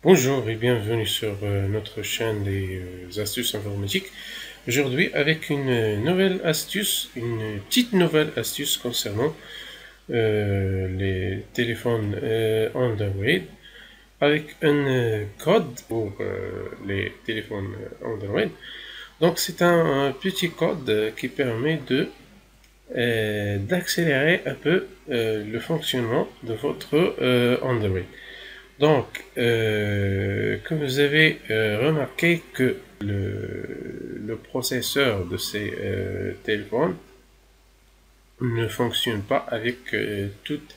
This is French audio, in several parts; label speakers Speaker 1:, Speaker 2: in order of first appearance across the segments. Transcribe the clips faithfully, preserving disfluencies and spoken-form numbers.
Speaker 1: Bonjour et bienvenue sur euh, notre chaîne des euh, astuces informatiques. Aujourd'hui avec une nouvelle astuce, une petite nouvelle astuce concernant euh, les téléphones euh, Android avec un euh, code pour euh, les téléphones Android. Donc c'est un, un petit code euh, qui permet de euh, d'accélérer un peu euh, le fonctionnement de votre euh, Android. Donc, euh, comme vous avez euh, remarqué que le, le processeur de ces euh, téléphones ne fonctionne pas avec euh, toute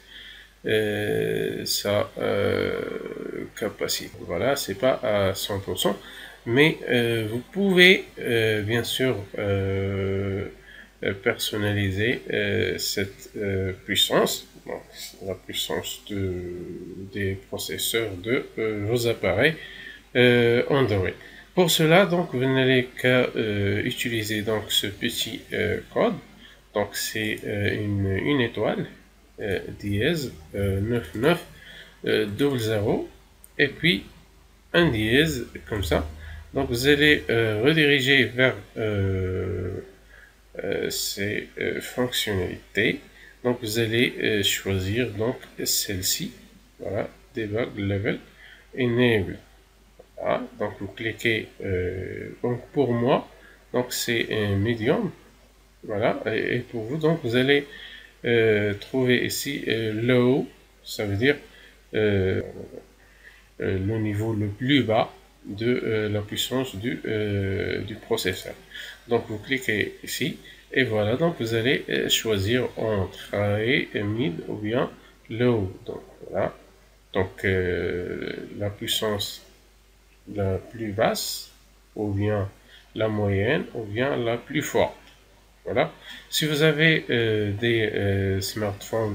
Speaker 1: euh, sa euh, capacité. Voilà, c'est pas à cent pour cent, mais euh, vous pouvez euh, bien sûr euh, personnaliser euh, cette euh, puissance, bon, la puissance de, des processeurs de euh, vos appareils euh, Android. Pour cela, donc, vous n'allez qu'à euh, utiliser donc ce petit euh, code. Donc, c'est euh, une, une étoile euh, dièse euh, neuf neuf euh, double zéro et puis un dièse comme ça. Donc, vous allez euh, rediriger vers euh, euh, ces euh, fonctionnalités. Donc, vous allez euh, choisir donc celle-ci. Voilà, debug level enable. Voilà, donc vous cliquez, euh, donc pour moi, donc c'est un medium, voilà, et, et pour vous, donc vous allez euh, trouver ici euh, low, ça veut dire euh, euh, le niveau le plus bas de euh, la puissance du, euh, du processeur. Donc vous cliquez ici, et voilà, donc vous allez euh, choisir entre high, mid ou bien low, donc voilà, donc euh, la puissance la plus basse, ou bien la moyenne, ou bien la plus forte. Voilà. Si vous avez euh, des euh, smartphones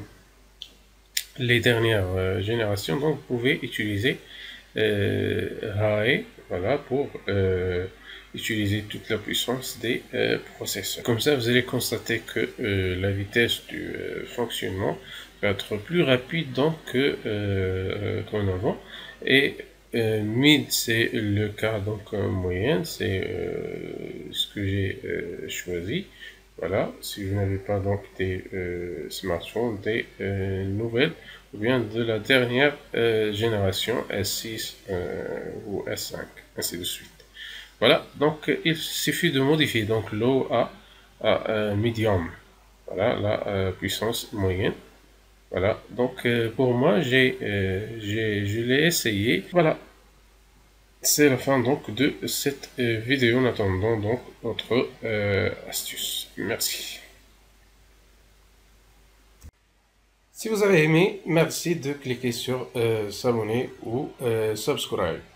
Speaker 1: les dernières euh, générations, donc vous pouvez utiliser euh, high, voilà, pour euh, utiliser toute la puissance des euh, processeurs. Comme ça, vous allez constater que euh, la vitesse du euh, fonctionnement va être plus rapide donc que euh, qu'en avant. Et euh, mid, c'est le cas donc en moyenne, c'est euh, ce que j'ai euh, choisi. Voilà, si vous n'avez pas donc des euh, smartphones, des euh, nouvelles, ou bien de la dernière euh, génération S six euh, ou S cinq, ainsi de suite. Voilà, donc euh, il suffit de modifier donc low à, à euh, medium. Voilà, la euh, puissance moyenne. Voilà, donc euh, pour moi, j'ai, euh, j'ai, je l'ai essayé. Voilà, c'est la fin donc de cette euh, vidéo en attendant donc notre euh, astuce. Merci. Si vous avez aimé, merci de cliquer sur euh, s'abonner ou euh, subscribe.